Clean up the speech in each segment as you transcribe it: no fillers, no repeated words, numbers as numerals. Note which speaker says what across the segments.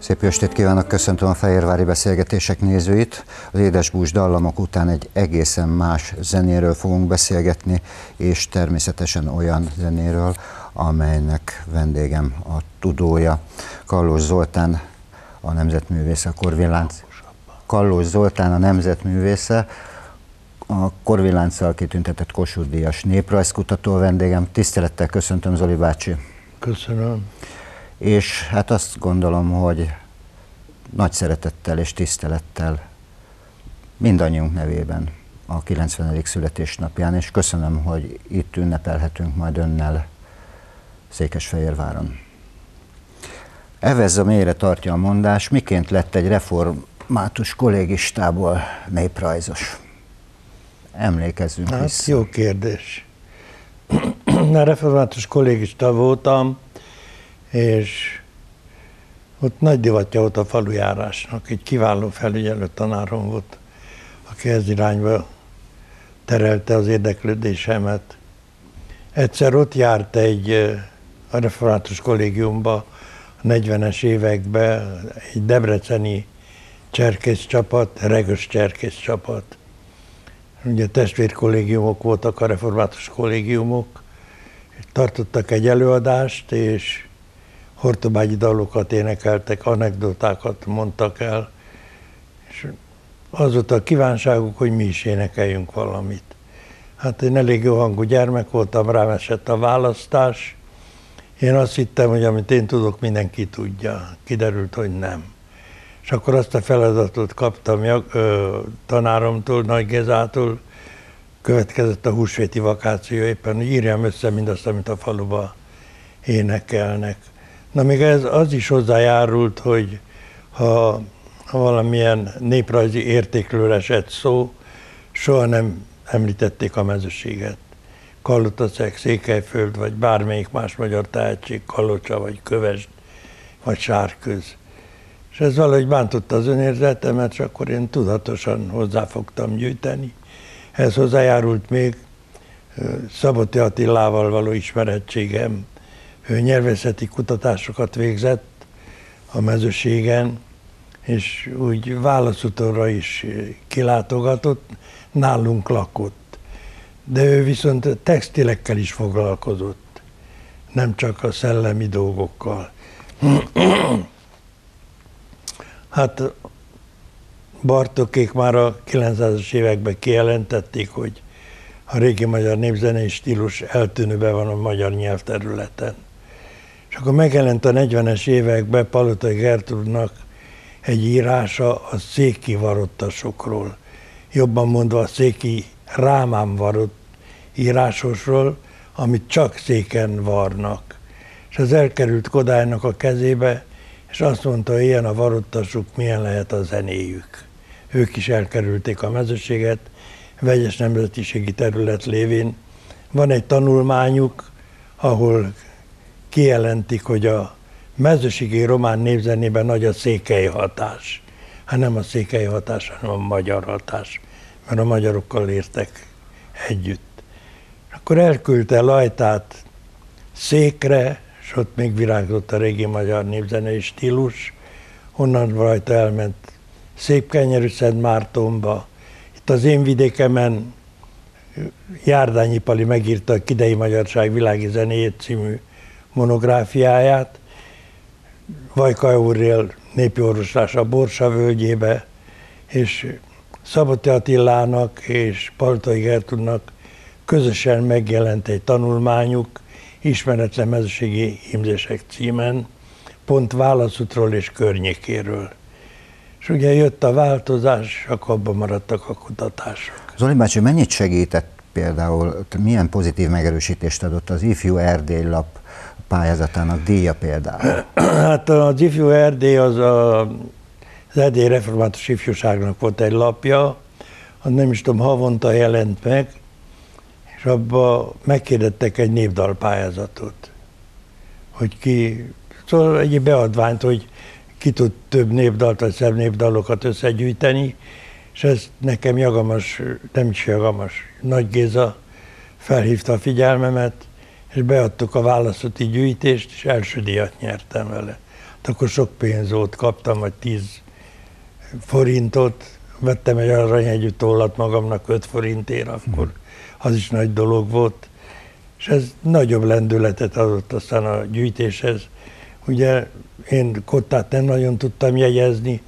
Speaker 1: Szép jó estét kívánok, köszöntöm a Fehérvári Beszélgetések nézőit. Az Édesbús dallamok után egy egészen más zenéről fogunk beszélgetni, és természetesen olyan zenéről, amelynek vendégem a tudója. Kallós Zoltán, a nemzetművésze, a Korvillánc. Kallós Zoltán, a nemzetművésze, a Korvillánccal kitüntetett Kossuth-díjas néprajzkutató vendégem. Tisztelettel köszöntöm, Zoli bácsi.
Speaker 2: Köszönöm.
Speaker 1: És hát azt gondolom, hogy nagy szeretettel és tisztelettel mindannyiunk nevében a 90. születésnapján, és köszönöm, hogy itt ünnepelhetünk majd önnel Székesfehérváron. Evezza mélyre tartja a mondás, miként lett egy református kollégistából néprajzos? Emlékezzünk vissza.
Speaker 2: Jó kérdés. A református kollégista voltam, és ott nagy divatja volt a falujárásnak. Egy kiváló felügyelő tanárom volt, aki ez irányba terelte az érdeklődésemet. Egyszer ott járt a református kollégiumba a 40-es években egy debreceni cserkészcsapat, regös cserkészcsapat. Ugye testvérkollégiumok voltak a református kollégiumok, tartottak egy előadást, és hortobágyi dalokat énekeltek, anekdotákat mondtak el, és az volt a kívánságuk, hogy mi is énekeljünk valamit. Hát én elég jó hangú gyermek voltam, rám esett a választás. Én azt hittem, hogy amit én tudok, mindenki tudja. Kiderült, hogy nem. És akkor azt a feladatot kaptam tanáromtól, Nagy Gézától, következett a húsvéti vakáció éppen, hogy írjam össze mindazt, amit a faluba énekelnek. Na még ez az is hozzájárult, hogy ha valamilyen néprajzi értékről esett szó, soha nem említették a mezőséget. Kalotaszeg, Székelyföld, vagy bármelyik más magyar tehetség, Kalocsa, vagy Kövesd, vagy Sárköz. És ez valahogy bántotta az önérzetemet, és akkor én tudatosan hozzáfogtam gyűjteni. Ehhez hozzájárult még Szaboty Attilával való ismerettségem. Ő nyelvészeti kutatásokat végzett a mezőségen, és úgy válaszútonra is kilátogatott, nálunk lakott. De ő viszont textilekkel is foglalkozott, nem csak a szellemi dolgokkal. Hát Bartókék már a 900-as években kijelentették, hogy a régi magyar népzenei stílus eltűnőben van a magyar nyelvterületen. És akkor megjelent a 40-es években Palotai Gertrúdnak egy írása a széki varottasokról, jobban mondva a széki rámán varott írásosról, amit csak széken varnak. És ez elkerült Kodálynak a kezébe, és azt mondta, hogy ilyen a varottasuk, milyen lehet a zenéjük. Ők is elkerülték a mezőséget, vegyes nemzetiségi terület lévén. Van egy tanulmányuk, ahol kijelentik, hogy a mezőségi román népzenében nagy a székely hatás. Hát nem a székely hatás, hanem a magyar hatás, mert a magyarokkal értek együtt. Akkor elküldte Lajtát Székre, és ott még virágzott a régi magyar népzenei stílus. Onnan rajta elment Szépkenyerű-Szentmártonba. Itt az én vidékemen Járdányi Pali megírta a Kidei Magyarság világi zenéjét című monográfiáját. Vajka Aurél népi orvoslás a Borsa völgyébe, és Szaboty Attilának és Palotai Gertrúdnak közösen megjelent egy tanulmányuk, Ismeretlen mezőségi hímzések címen, pont Válaszútról és környékéről. És ugye jött a változás, akkor abban maradtak a kutatások.
Speaker 1: Zoli bácsi, mennyit segített például, milyen pozitív megerősítést adott az Ifjú Erdély lap pályázatának díja például?
Speaker 2: Hát az Ifjú Erdély az Erdélyi Református Ifjúságnak volt egy lapja, az nem is tudom, havonta jelent meg, és abban megkérdettek egy népdalpályázatot, hogy szóval egy beadványt, hogy ki tud több népdalt vagy szebb népdalokat összegyűjteni, és ez nekem Jagamas, nem is Jagamas, Nagy Géza felhívta a figyelmemet, és beadtuk a válaszoti gyűjtést, és első díjat nyertem vele. akkor sok pénz volt, kaptam vagy 10 forintot, vettem egy aranyhegyű tollat magamnak 5 forintért, akkor az is nagy dolog volt, és ez nagyobb lendületet adott aztán a gyűjtéshez. Ugye én kottát nem nagyon tudtam jegyezni,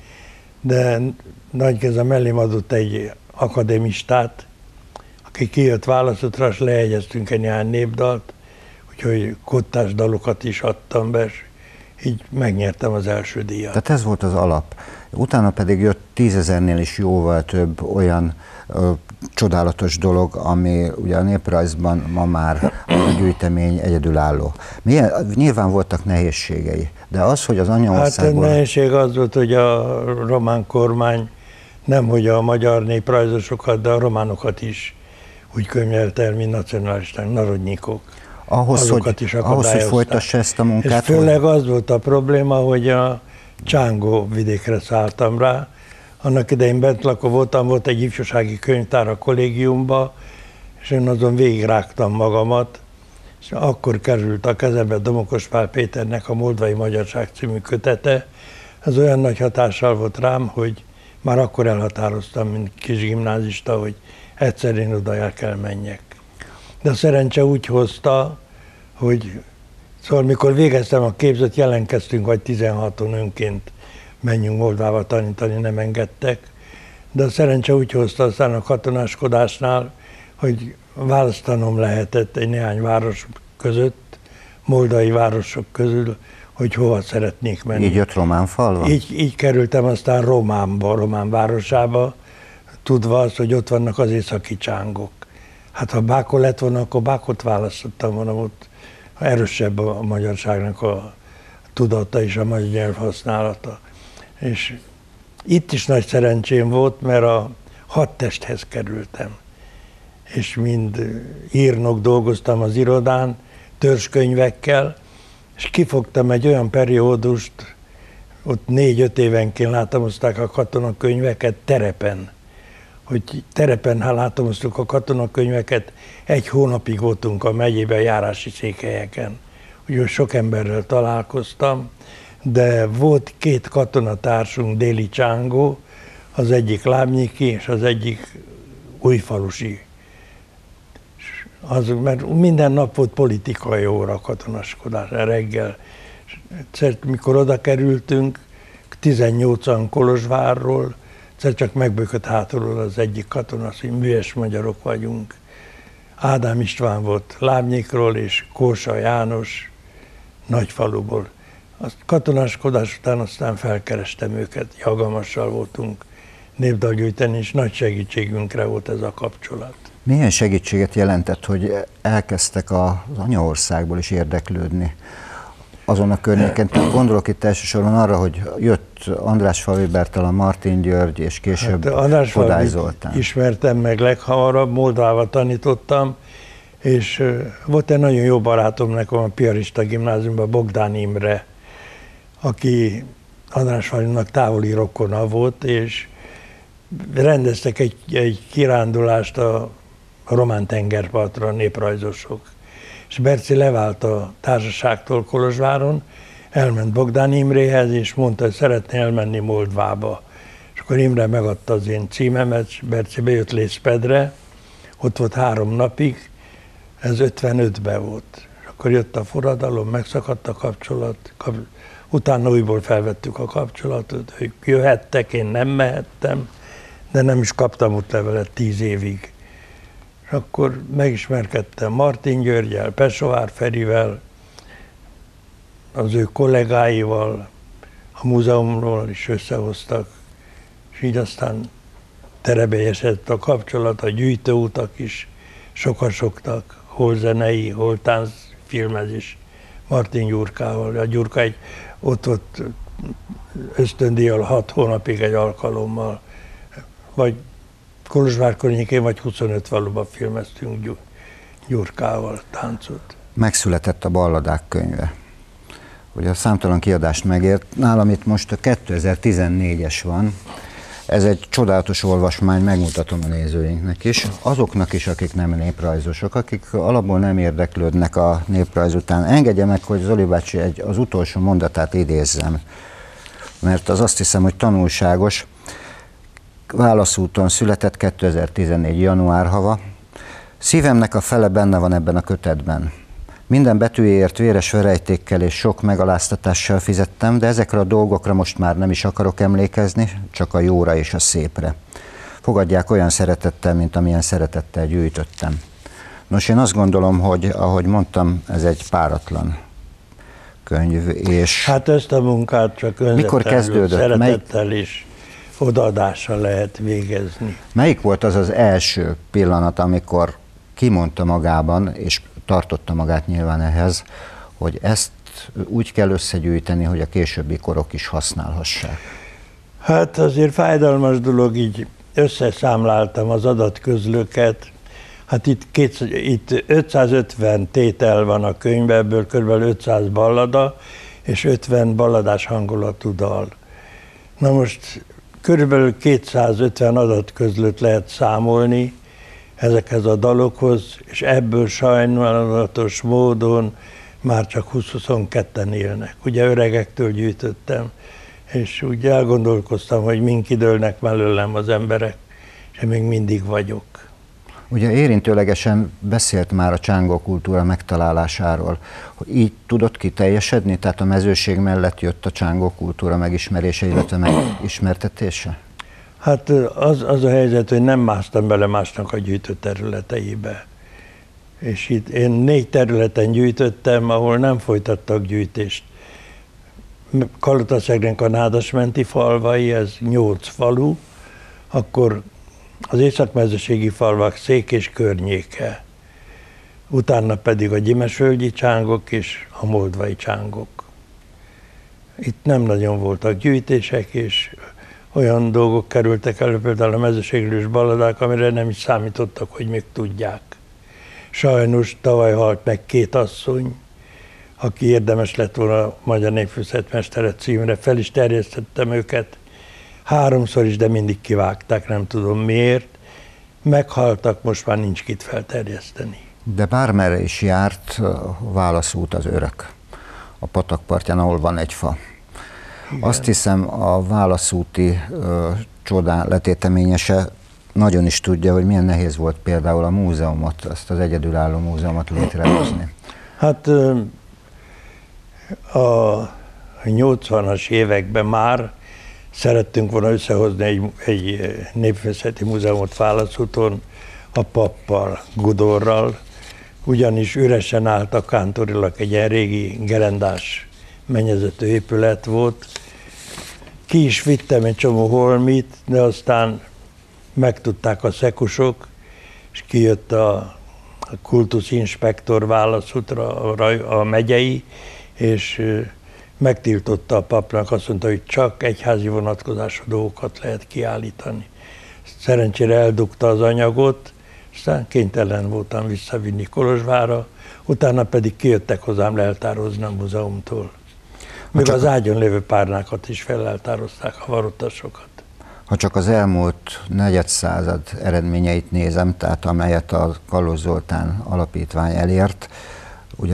Speaker 2: de Nagykeza mellém adott egy akadémistát, aki kijött választotra, és lejegyeztünk egy néhány népdalt, úgyhogy kottás dalokat is adtam be, és így megnyertem az első díjat.
Speaker 1: Tehát ez volt az alap. Utána pedig jött 10 000-nél is jóval több olyan csodálatos dolog, ami ugye a néprajzban ma már a gyűjtemény egyedülálló. Nyilván voltak nehézségei, de az, hogy az anyaországból...
Speaker 2: Hát a nehézség az volt, hogy a román kormány nemhogy a magyar néprajzosokat, de a románokat is úgy könyvelte el, mint nacionalisták, narodnyikok.
Speaker 1: Ahhoz, hogy folytassa ezt a munkát.
Speaker 2: És főleg az volt a probléma, hogy a Csángó vidékre szálltam rá. Annak idején bent lakó voltam, volt egy ifjúsági könyvtár a kollégiumba, és én azon végigrágtam magamat, és akkor került a kezembe Domokos Pál Péternek a Moldvai Magyarság című kötete. Ez olyan nagy hatással volt rám, hogy már akkor elhatároztam, mint kis gimnázista, hogy egyszer én oda el kell menjek. De a szerencse úgy hozta, hogy szóval mikor végeztem a képzőt, jelentkeztünk, vagy 16-on önként menjünk Moldvába tanítani, nem engedtek. De a szerencse úgy hozta aztán a katonáskodásnál, hogy választanom lehetett egy néhány város között, moldai városok közül, hogy hova szeretnék menni.
Speaker 1: Így jött Románfalva?
Speaker 2: Így kerültem aztán Román városába, tudva azt, hogy ott vannak az északi csángok. Hát ha Bákó lett volna, akkor Bákot választottam volna, ott erősebb a magyarságnak a tudata és a magyar nyelv használata. És itt is nagy szerencsém volt, mert a hadtesthez kerültem. És mind írnok dolgoztam az irodán, törzskönyvekkel, és kifogtam egy olyan periódust, ott 4-5 évenként látomozták a katonakönyveket terepen. Hogy terepen látomoztuk a katonakönyveket, 1 hónapig voltunk a megyében járási székhelyeken. Úgyhogy sok emberrel találkoztam, de volt 2 katonatársunk, Déli Csángó, az egyik lábnyiki és az egyik újfalusi. Mert minden nap volt politikai óra, katonaskodás reggel. Egyszer, mikor oda kerültünk, 18-an Kolozsvárról, egyszer csak megbökött hátulról az egyik katona, azt, hogy műves magyarok vagyunk. Ádám István volt Lábnyikról, és Kósa János Nagyfaluból. A katonáskodás után aztán felkerestem őket, Jagamassal voltunk népdalgyűjteni, és nagy segítségünkre volt ez a kapcsolat.
Speaker 1: Milyen segítséget jelentett, hogy elkezdtek az anyaországból is érdeklődni azon a környéken? Gondolok itt elsősorban arra, hogy jött Andrásfalvi Bertalan, Martin György, és később Kodály Zoltán.
Speaker 2: Ismertem meg leghamarabb, Moldvába tanítottam, és volt egy nagyon jó barátom nekem a piarista gimnáziumban, Bogdán Imre, aki Andrásfalvinak távoli rokona volt, és rendeztek egy kirándulást a román tengerpartra a néprajzosok. És Berci levált a társaságtól Kolozsváron, elment Bogdán Imréhez, és mondta, hogy szeretné elmenni Moldvába. És akkor Imre megadta az én címemet, és Berci bejött Lészpedre, ott volt 3 napig, ez 55-ben volt. És akkor jött a forradalom, megszakadt a kapcsolat, utána újból felvettük a kapcsolatot, ők jöhettek, én nem mehettem, de nem is kaptam útlevelet 10 évig. És akkor megismerkedtem Martin Györgyel, Pesovár Ferivel, az ő kollégáival, a múzeumról is összehoztak, és így aztán terebélyesedett a kapcsolat, a gyűjtőutak is sokasogtak, hol zenei, hol táncfilmezés Martin Gyurkával. A Gyurka ott volt ösztöndíjjal 6 hónapig egy alkalommal, vagy Kolozsvár környékén, vagy 25 faluban filmeztünk Gyurkával táncot.
Speaker 1: Megszületett a Balladák könyve. Ugye a számtalan kiadást megért. Nálam itt most a 2014-es van, Ez egy csodálatos olvasmány, megmutatom a nézőinknek is, azoknak is, akik nem néprajzosok, akik alapból nem érdeklődnek a néprajz után. Engedje meg, hogy Zoli bácsi az utolsó mondatát idézzem, mert az azt hiszem, hogy tanulságos. Válaszúton született 2014. január hava. Szívemnek a fele benne van ebben a kötetben. Minden betűjéért véres verejtékkel és sok megaláztatással fizettem, de ezekre a dolgokra most már nem is akarok emlékezni, csak a jóra és a szépre. Fogadják olyan szeretettel, mint amilyen szeretettel gyűjtöttem. Nos, én azt gondolom, hogy ahogy mondtam, ez egy páratlan könyv, és...
Speaker 2: Hát ezt a munkát csak
Speaker 1: mikor kezdődött?
Speaker 2: Szeretettel és odaadással lehet végezni.
Speaker 1: Melyik volt az az első pillanat, amikor kimondta magában, és tartotta magát nyilván ehhez, hogy ezt úgy kell összegyűjteni, hogy a későbbi korok is használhassák?
Speaker 2: Hát azért fájdalmas dolog, így összeszámláltam az adatközlőket. Hát itt 550 tétel van a könyvben, ebből kb. 500 ballada, és 50 balladás hangulatú dal. Na most körülbelül 250 adatközlőt lehet számolni ezekhez a dalokhoz, és ebből sajnálatos módon már csak 20-22-en élnek. Ugye öregektől gyűjtöttem, és úgy elgondolkoztam, hogy mink időlnek mellőlem az emberek, és én még mindig vagyok.
Speaker 1: Ugye érintőlegesen beszélt már a csángó kultúra megtalálásáról. Így tudott kiteljesedni? Tehát a mezőség mellett jött a csángó kultúra megismerése, illetve megismertetése?
Speaker 2: Hát az a helyzet, hogy nem másztam bele másnak a gyűjtő területeibe. És itt én 4 területen gyűjtöttem, ahol nem folytattak gyűjtést. Kalotaszegrenk a nádasmenti falvai, ez 8 falu, akkor az északmezőségi falvak Szék és környéke, utána pedig a gyimesvölgyi csángok és a moldvai csángok. Itt nem nagyon voltak gyűjtések, és olyan dolgok kerültek elő, például a mezőséglős balladák, amire nem is számítottak, hogy még tudják. Sajnos tavaly halt meg 2 asszony, aki érdemes lett volna a Magyar Népművészetmestere címre, fel is terjesztettem őket, 3-szor is, de mindig kivágták, nem tudom miért. Meghaltak, most már nincs kit felterjeszteni.
Speaker 1: De bármerre is járt, válaszút az örök. A patakpartján, ahol van egy fa. Igen. Azt hiszem, a válaszúti csodán letéteményese nagyon is tudja, hogy milyen nehéz volt például a múzeumot, azt az egyedülálló múzeumot létrehozni.
Speaker 2: Hát a 80-as években már szerettünk volna összehozni egy népművészeti múzeumot Válaszúton a pappal, Gudorral, ugyanis üresen állt a kántorilak, egy ilyen régi gerendás mennyezetű épület volt. Ki is vittem egy csomó holmit, de aztán megtudták a szekusok, és kijött a kultuszinspektor Válaszútra, a megyei, és megtiltotta a papnak, azt mondta, hogy csak egyházi vonatkozású dolgokat lehet kiállítani. Szerencsére eldugta az anyagot, aztán kénytelen voltam visszavinni Kolozsvárra, utána pedig kijöttek hozzám leltározni a múzeumtól. Még az ágyon lévő párnákat is felleltározták, a varottasokat.
Speaker 1: Ha csak az elmúlt negyedszázad eredményeit nézem, tehát amelyet a Kalóz Zoltán alapítvány elért, ugye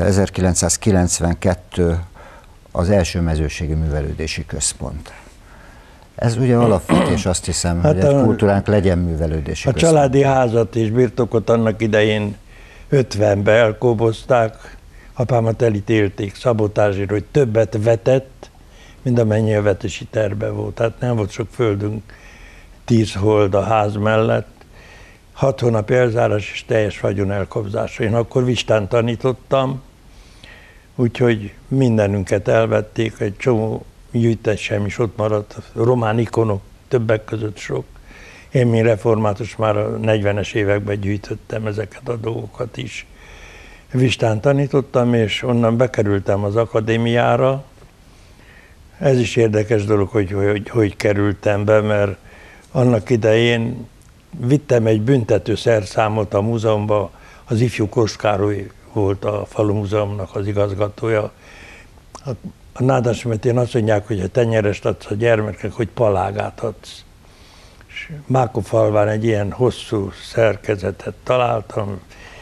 Speaker 1: 1992 az első mezőségi művelődési központ. Ez ugye alapvetés, azt hiszem, hát hogy egy kultúránk legyen művelődési központ.
Speaker 2: A családi házat és birtokot annak idején 50-ben elkobozták, apámat elítélték szabotázsért, hogy többet vetett, mint amennyi a vetési terve volt. Tehát nem volt sok földünk, 10 hold a ház mellett, 6 hónap elzárás és teljes vagyon elkobzása. Én akkor vistán tanítottam, úgyhogy mindenünket elvették, egy csomó gyűjtésem is ott maradt, román ikonok, többek között sok. Én, mint református, már a 40-es években gyűjtöttem ezeket a dolgokat is. Vistán tanítottam, és onnan bekerültem az akadémiára. Ez is érdekes dolog, hogy kerültem be, mert annak idején vittem egy büntető szerszámot a múzeumba, az ifjú Kossuth Károly volt a falu múzeumnak az igazgatója. A nádasmetén azt mondják, hogy ha tenyerest adsz a gyermeknek, hogy palágát adsz. és Mákofalván egy ilyen hosszú szerkezetet találtam,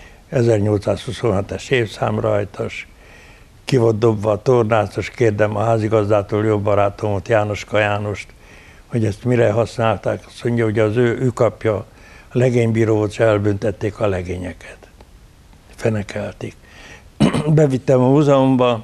Speaker 2: 1827-es évszám rajtas, ki volt dobva a tornácos, kérdem a házigazdától, jobb barátomot, Jánoska Jánost, hogy ezt mire használták. Azt mondja, hogy az ő kapja, a legénybíró volt, és elbüntették a legényeket. Fenekelték. Bevittem a múzeumba,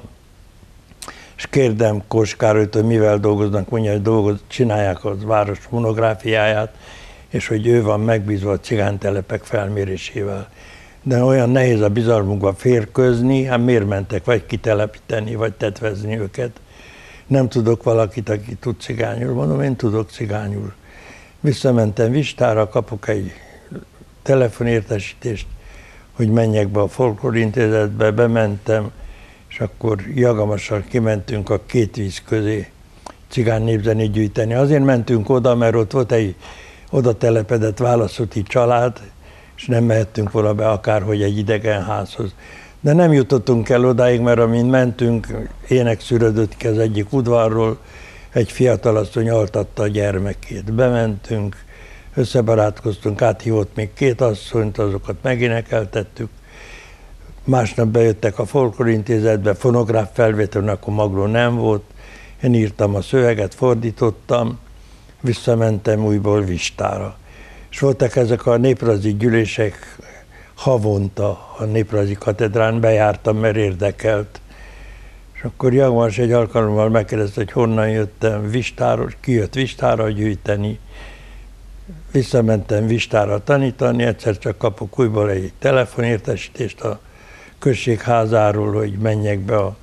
Speaker 2: és kérdem Kós Károlyt, hogy mivel dolgoznak, mondja, hogy csinálják a város monográfiáját, és hogy ő van megbízva a cigánytelepek felmérésével. De olyan nehéz a bizalmunkba férkőzni, hát miért mentek vagy kitelepíteni, vagy tetvezni őket. Nem tudok valakit, aki tud cigányul. Mondom, én tudok cigányul. Visszamentem Vistára, kapok egy telefonértesítést, hogy menjek be a folklorintézetbe, bementem, és akkor Jagamassal kimentünk a két víz közé cigány népzenét gyűjteni. Azért mentünk oda, mert ott volt egy oda telepedett válaszúti család, és nem mehettünk volna be akárhogy egy idegen házhoz. De nem jutottunk el odáig, mert amint mentünk, ének szűrődött ki az egyik udvarról, egy fiatalasszony altatta a gyermekét. Bementünk, összebarátkoztunk, áthívott még két asszonyt, azokat megénekeltettük. Másnap bejöttek a folklorintézetbe, fonográf felvételön, akkor magló nem volt. Én írtam a szöveget, fordítottam, visszamentem újból Vistára. És voltak ezek a néprajzi gyűlések havonta a néprajzi katedrán, bejártam, mert érdekelt. És akkor Jagmas egy alkalommal megkérdezte, hogy honnan jöttem Vistára, ki jött Vistára gyűjteni. Visszamentem Vistára tanítani, egyszer csak kapok újból egy telefonértesítést a községházáról, hogy menjek be a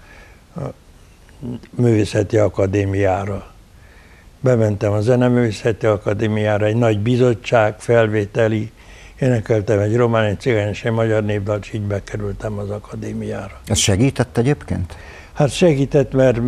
Speaker 2: Művészeti Akadémiára. Bementem a Zeneművészeti Akadémiára, egy nagy bizottság, felvételi, énekeltem egy román, egy cigány és egy magyar népdalt, és így bekerültem az akadémiára.
Speaker 1: Ez segített egyébként?
Speaker 2: Hát segített, mert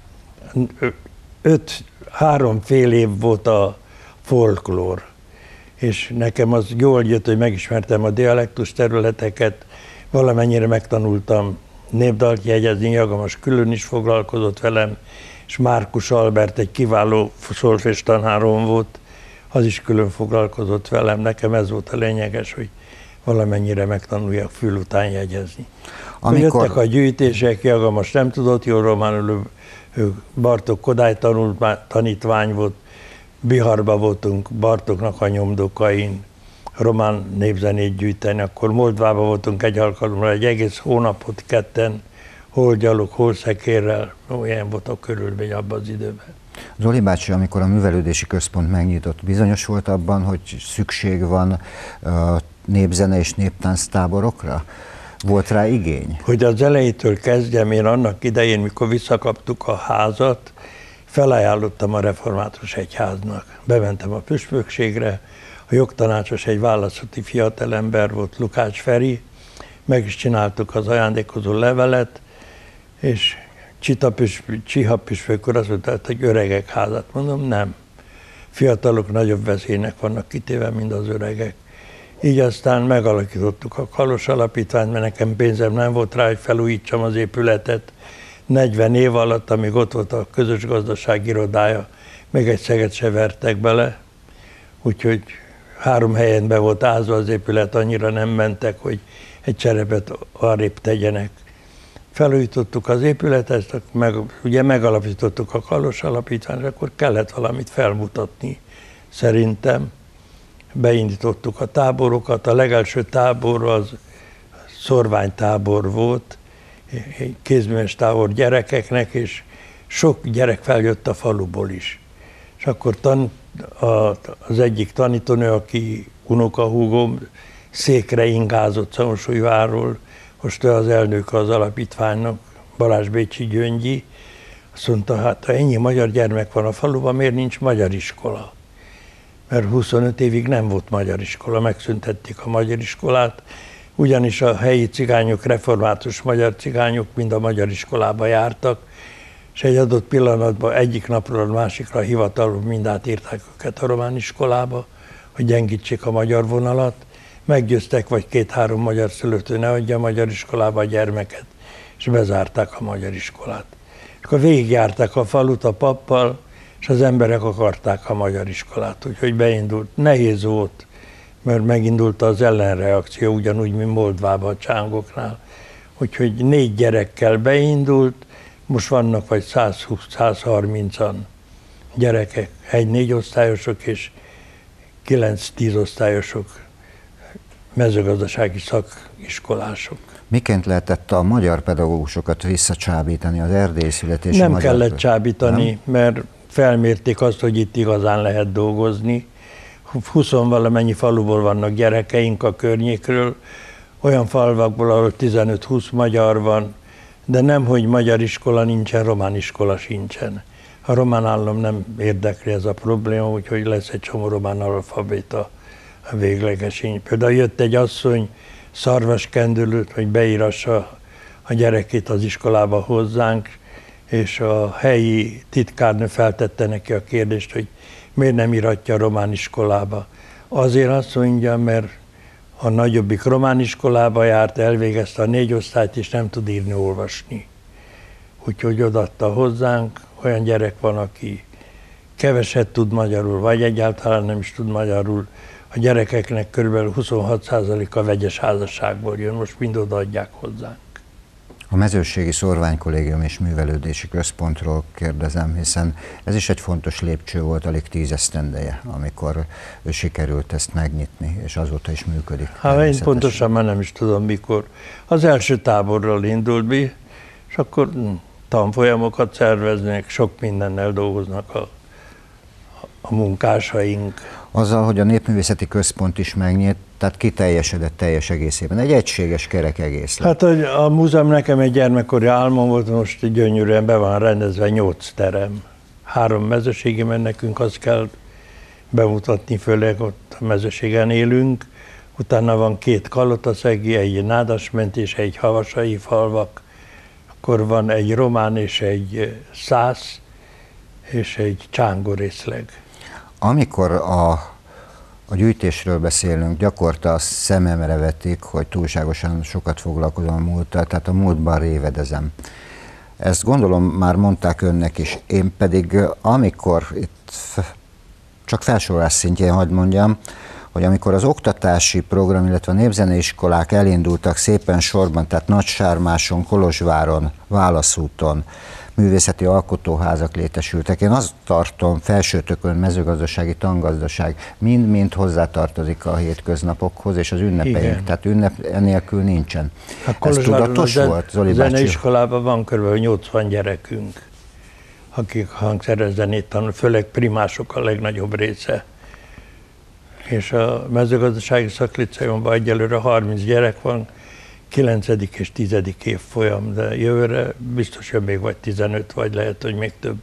Speaker 2: 3 fél év volt a folklór, és nekem az jól jött, hogy megismertem a dialektus területeket, valamennyire megtanultam népdalt jegyezni, Jagamos külön is foglalkozott velem, és Márkus Albert egy kiváló szolfés tanárom volt, az is külön foglalkozott velem. Nekem ez volt a lényeges, hogy valamennyire megtanuljak fül után jegyezni. Jöttek a gyűjtések, Jagamos nem tudott jól románul, ő Bartók Kodály tanítvány volt, Biharba voltunk Bartóknak a nyomdokain, román népzenét gyűjteni, akkor Moldvába voltunk egy alkalommal, egy egész hónapot ketten, hol gyalog, hol szekérrel, olyan volt a körülmény abban az időben.
Speaker 1: Zoli bácsi, amikor a művelődési központ megnyitott, bizonyos volt abban, hogy szükség van népzene és néptánc táborokra? Volt rá igény?
Speaker 2: Hogy az elejétől kezdjem, én annak idején, mikor visszakaptuk a házat, felajánlottam a református egyháznak. Bementem a püspökségre, a jogtanácsos egy válaszúti fiatalember volt, Lukács Feri, meg is csináltuk az ajándékozó levelet, és Csiha püspök úr azt mondta, hogy öregek házat. Mondom, nem. Fiatalok nagyobb veszélynek vannak kitéve, mint az öregek. Így aztán megalakítottuk a Kalos Alapítványt, mert nekem pénzem nem volt rá, hogy felújítsam az épületet. 40 év alatt, amíg ott volt a közös gazdaság irodája, még egy szeget se vertek bele. Úgyhogy 3 helyen be volt ázva az épület, annyira nem mentek, hogy egy cserepet arrébb tegyenek. Felújítottuk az épületet, ugye megalapítottuk a Kalos Alapítványt, akkor kellett valamit felmutatni, szerintem. Beindítottuk a táborokat, a legelső tábor az szorványtábor volt, kézműves tábor gyerekeknek, és sok gyerek feljött a faluból is. És akkor az egyik tanítónő, aki unokahúgom, székre ingázott Szamosújvárról, most ő az elnök az alapítványnak, Balázs Bécsi Gyöngyi, azt mondta, hát ha ennyi magyar gyermek van a faluban, miért nincs magyar iskola? Mert 25 évig nem volt magyar iskola, megszüntették a magyar iskolát, ugyanis a helyi cigányok, református magyar cigányok mind a magyar iskolába jártak, és egy adott pillanatban egyik napról a másikra hivatalból mind átírták őket a román iskolába, hogy gyengítsék a magyar vonalat, meggyőztek, vagy 2-3 magyar szülőtől ne adja a magyar iskolába a gyermeket, és bezárták a magyar iskolát. És akkor végigjárták a falut a pappal, és az emberek akarták a magyar iskolát, úgyhogy beindult. Nehéz volt, mert megindult az ellenreakció, ugyanúgy, mint Moldvában a csángoknál. Úgyhogy 4 gyerekkel beindult, most vannak vagy 120-130-an gyerekek, 1-4 osztályosok és 9-10 osztályosok, mezőgazdasági szakiskolások.
Speaker 1: Miként lehetett a magyar pedagógusokat visszacsábítani az erdélyi születésű
Speaker 2: Nem
Speaker 1: magyar...
Speaker 2: kellett csábítani, nem? Mert felmérték azt, hogy itt igazán lehet dolgozni. 20-valamennyi faluból vannak gyerekeink a környékről, olyan falvakból, ahol 15-20 magyar van, de nem, hogy magyar iskola nincsen, román iskola sincsen. A román állam nem érdekli ez a probléma, úgyhogy lesz egy csomó román analfabéta a véglegesén. Például jött egy asszony szarvaskendülőt, hogy beírassa a gyerekét az iskolába hozzánk, és a helyi titkárnő feltette neki a kérdést, hogy miért nem iratja a román iskolába. Azért azt mondja, mert a nagyobbik román iskolába járt, elvégezte a 4 osztályt, és nem tud írni, olvasni. Úgyhogy odaadta hozzánk, olyan gyerek van, aki keveset tud magyarul, vagy egyáltalán nem is tud magyarul. A gyerekeknek kb. 26%-a vegyes házasságból jön, most mind odaadják hozzánk.
Speaker 1: A Mezőségi Szorványkollégium és Művelődési Központról kérdezem, hiszen ez is egy fontos lépcső volt alig 10 esztendeje, amikor sikerült ezt megnyitni, és azóta is működik.
Speaker 2: Hát én pontosan már nem is tudom mikor. Az első táborról indult be, és akkor tanfolyamokat szerveznek, sok mindennel dolgoznak a munkásaink.
Speaker 1: Azzal, hogy a Népművészeti Központ is megnyílt, tehát kiteljesedett teljes egészében. Egy egységes kerek egész lett.
Speaker 2: Hát a múzeum nekem egy gyermekkori álmom volt, most gyönyörűen be van rendezve 8 terem. 3 mezőségi, mert nekünk azt kell bemutatni, főleg ott a mezőségen élünk. Utána van 2 kalotaszegi, egy nádasment és egy havasai falvak. Akkor van egy román és egy szász és egy csángó részleg.
Speaker 1: Amikor a gyűjtésről beszélünk, gyakorta a szememre vetik, hogy túlságosan sokat foglalkozom a múlttal, tehát a múltban révedezem. Ezt gondolom már mondták önnek is, én pedig amikor itt csak felsorolás szintjén hadd mondjam, hogy amikor az oktatási program, illetve a népzeneiskolák elindultak szépen sorban, tehát Nagysármáson, Kolozsváron, Válaszúton, művészeti alkotóházak létesültek. Én azt tartom, Felsőtökön, mezőgazdasági, tangazdaság, mind-mind hozzátartozik a hétköznapokhoz és az ünnepeink, igen. Tehát ünnep nélkül nincsen. Ez tudatos volt, Zoli bácsi?
Speaker 2: Zeneiskolában van kb. 80 gyerekünk, akik hangszerzenét tanul, főleg primások a legnagyobb része. És a mezőgazdasági szakliceumban egyelőre 30 gyerek van, 9. és 10. évfolyam, de jövőre biztos, hogy még vagy 15, vagy lehet, hogy még több.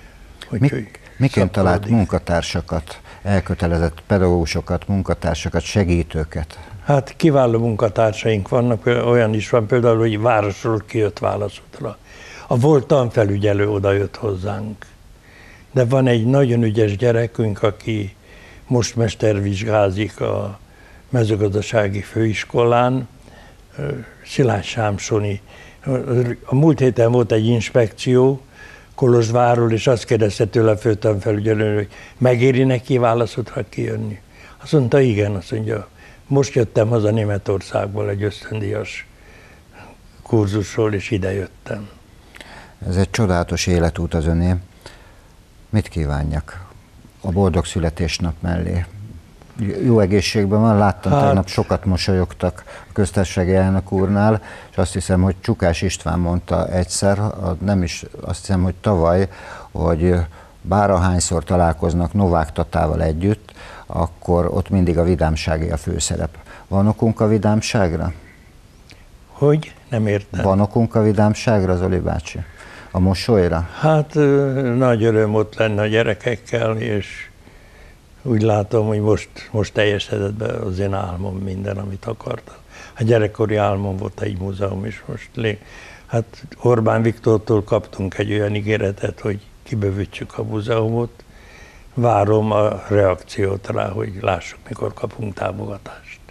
Speaker 1: Miként talált munkatársakat, elkötelezett pedagógusokat, munkatársakat, segítőket?
Speaker 2: Hát kiváló munkatársaink vannak, olyan is van például, hogy városról kijött Válaszútra. A volt tanfelügyelő oda jött hozzánk. De van egy nagyon ügyes gyerekünk, aki most mestervizsgázik a mezőgazdasági főiskolán, Szilágy Sámsoni. A múlt héten volt egy inspekció Kolozsvárról, és azt kérdezte tőle a főtanfelügyelő, hogy megéri neki Válaszútra kijönni. Azt mondta, igen, azt mondja, most jöttem haza Németországból egy ösztöndíjas kurzusról, és ide jöttem.
Speaker 1: Ez egy csodálatos életút az öné. Mit kívánjak a boldog születésnap mellé? Jó egészségben van, láttam, tegnap sokat mosolyogtak a köztársasági elnök úrnál, és azt hiszem, hogy Csukás István mondta egyszer, nem is, azt hiszem, hogy tavaly, hogy bárahányszor találkoznak Novák Tatával együtt, akkor ott mindig a vidámságé a főszerep. Van okunk a vidámságra?
Speaker 2: Hogy? Nem értem.
Speaker 1: Van okunk a vidámságra, Zoli bácsi? A mosolyra?
Speaker 2: Hát nagy öröm ott lenne a gyerekekkel, és úgy látom, hogy most teljesedett be az én álmom, minden, amit akartam. A gyerekkori álmom volt egy múzeum is most. Hát Orbán Viktortól kaptunk egy olyan ígéretet, hogy kibővítsük a múzeumot. Várom a reakciót rá, hogy lássuk, mikor kapunk támogatást.